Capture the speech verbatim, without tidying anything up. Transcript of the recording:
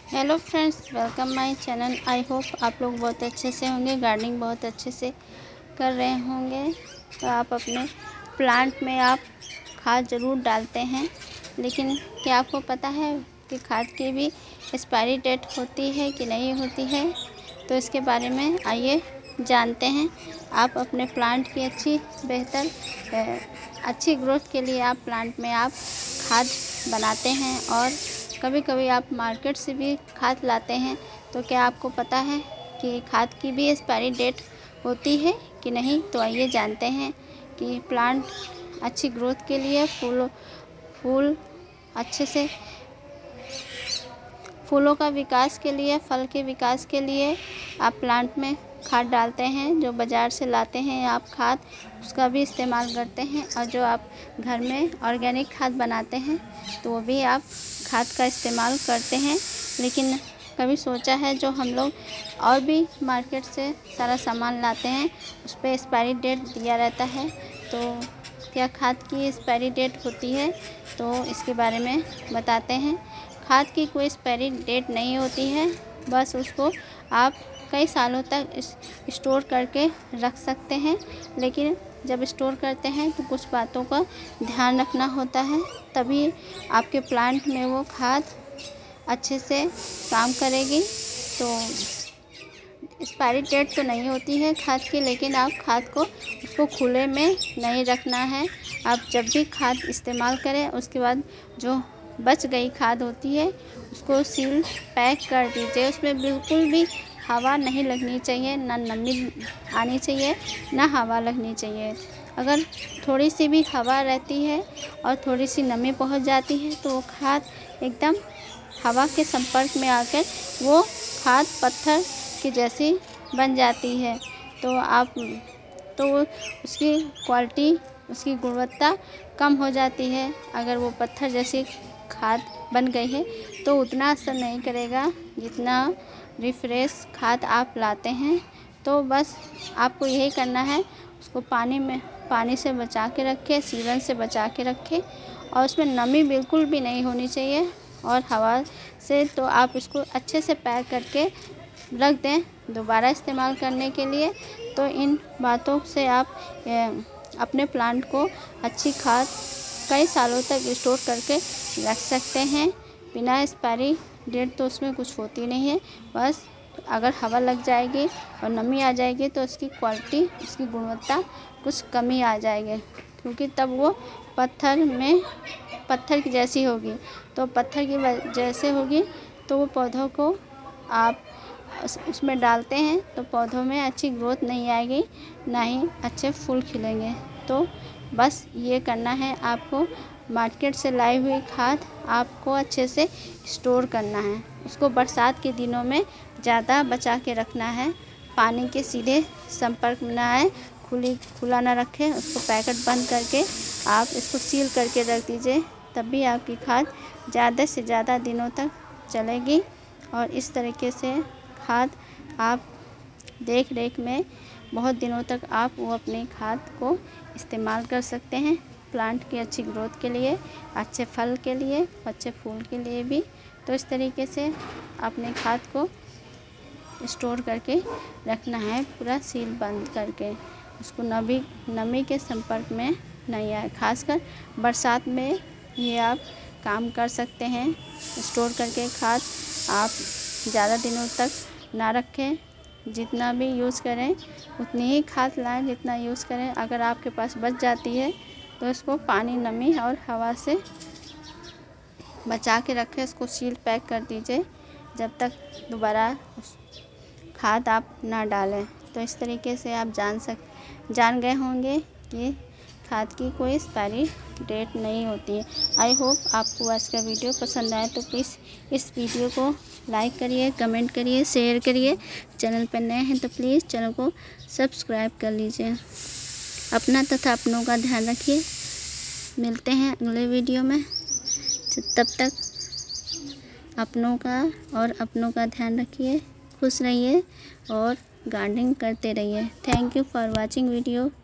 Hello friends, welcome my channel. I hope आप लोग बहुत अच्छे से होंगे, गार्डनिंग बहुत अच्छे से कर रहे होंगे। तो आप अपने प्लांट में आप खाद ज़रूर डालते हैं, लेकिन क्या आपको पता है कि खाद की भी एक्सपायरी डेट होती है कि नहीं होती है? तो इसके बारे में आइए जानते हैं। आप अपने प्लांट की अच्छी बेहतर अच्छी ग्रोथ के लिए आप प्लांट में आप खाद बनाते हैं और कभी कभी आप मार्केट से भी खाद लाते हैं। तो क्या आपको पता है कि खाद की भी एक्सपायरी डेट होती है कि नहीं? तो आइए जानते हैं कि प्लांट अच्छी ग्रोथ के लिए, फूल फूल अच्छे से फूलों का विकास के लिए, फल के विकास के लिए आप प्लांट में खाद डालते हैं। जो बाज़ार से लाते हैं आप खाद, उसका भी इस्तेमाल करते हैं, और जो आप घर में ऑर्गेनिक खाद बनाते हैं तो वो भी आप खाद का इस्तेमाल करते हैं। लेकिन कभी सोचा है, जो हम लोग और भी मार्केट से सारा सामान लाते हैं उस पर एक्सपायरी डेट दिया रहता है, तो क्या खाद की एक्सपायरी डेट होती है? तो इसके बारे में बताते हैं। खाद की कोई एक्सपायरी डेट नहीं होती है, बस उसको आप कई सालों तक स्टोर करके रख सकते हैं। लेकिन जब स्टोर करते हैं तो कुछ बातों का ध्यान रखना होता है, तभी आपके प्लांट में वो खाद अच्छे से काम करेगी। तो एक्सपायरी डेट तो नहीं होती है खाद की, लेकिन आप खाद को उसको खुले में नहीं रखना है। आप जब भी खाद इस्तेमाल करें उसके बाद जो बच गई खाद होती है उसको सील पैक कर दीजिए। उसमें बिल्कुल भी हवा नहीं लगनी चाहिए, ना नमी आनी चाहिए, ना हवा लगनी चाहिए। अगर थोड़ी सी भी हवा रहती है और थोड़ी सी नमी पहुंच जाती है तो वो खाद एकदम हवा के संपर्क में आकर वो खाद पत्थर की जैसी बन जाती है। तो आप तो उसकी क्वालिटी, उसकी गुणवत्ता कम हो जाती है। अगर वो पत्थर जैसी खाद बन गई है तो उतना असर नहीं करेगा जितना रिफ्रेश खाद आप लाते हैं। तो बस आपको यही करना है, उसको पानी में पानी से बचा के रखें, सीलन से बचा के रखें, और उसमें नमी बिल्कुल भी नहीं होनी चाहिए और हवा से। तो आप इसको अच्छे से पैक करके रख दें दोबारा इस्तेमाल करने के लिए। तो इन बातों से आप अपने प्लांट को अच्छी खाद कई सालों तक स्टोर करके रख सकते हैं। बिना एक्सपायरी डेट तो उसमें कुछ होती नहीं है, बस अगर हवा लग जाएगी और नमी आ जाएगी तो उसकी क्वालिटी, उसकी गुणवत्ता कुछ कमी आ जाएगी, क्योंकि तब वो पत्थर में पत्थर की जैसी होगी। तो पत्थर की जैसे होगी तो वो पौधों को आप उसमें डालते हैं तो पौधों में अच्छी ग्रोथ नहीं आएगी, ना ही अच्छे फूल खिलेंगे। तो बस ये करना है आपको। मार्केट से लाई हुई खाद आपको अच्छे से स्टोर करना है, उसको बरसात के दिनों में ज़्यादा बचा के रखना है। पानी के सीधे संपर्क में ना आए, खुली खुला ना रखें, उसको पैकेट बंद करके आप इसको सील करके रख दीजिए, तभी आपकी खाद ज़्यादा से ज़्यादा दिनों तक चलेगी। और इस तरीके से खाद आप देख रेख में बहुत दिनों तक आप वो अपनी खाद को इस्तेमाल कर सकते हैं, प्लांट की अच्छी ग्रोथ के लिए, अच्छे फल के लिए, अच्छे फूल के लिए भी। तो इस तरीके से अपने खाद को स्टोर करके रखना है, पूरा सील बंद करके, उसको नमी नमी के संपर्क में नहीं आए। खासकर बरसात में ये आप काम कर सकते हैं। स्टोर करके खाद आप ज़्यादा दिनों तक ना रखें, जितना भी यूज़ करें उतनी ही खाद लाएं जितना यूज़ करें। अगर आपके पास बच जाती है तो इसको पानी, नमी और हवा से बचा के रखें, इसको सील पैक कर दीजिए जब तक दोबारा खाद आप ना डालें। तो इस तरीके से आप जान सक जान गए होंगे कि खाद की कोई एक्सपायरी डेट नहीं होती है। आई होप आपको आज का वीडियो पसंद आए तो प्लीज़ इस वीडियो को लाइक करिए, कमेंट करिए, शेयर करिए। चैनल पर नए हैं तो प्लीज़ चैनल को सब्सक्राइब कर लीजिए। अपना तथा अपनों का ध्यान रखिए। मिलते हैं अगले वीडियो में, तब तक अपनों का और अपनों का ध्यान रखिए, खुश रहिए और गार्डनिंग करते रहिए। Thank you for watching video.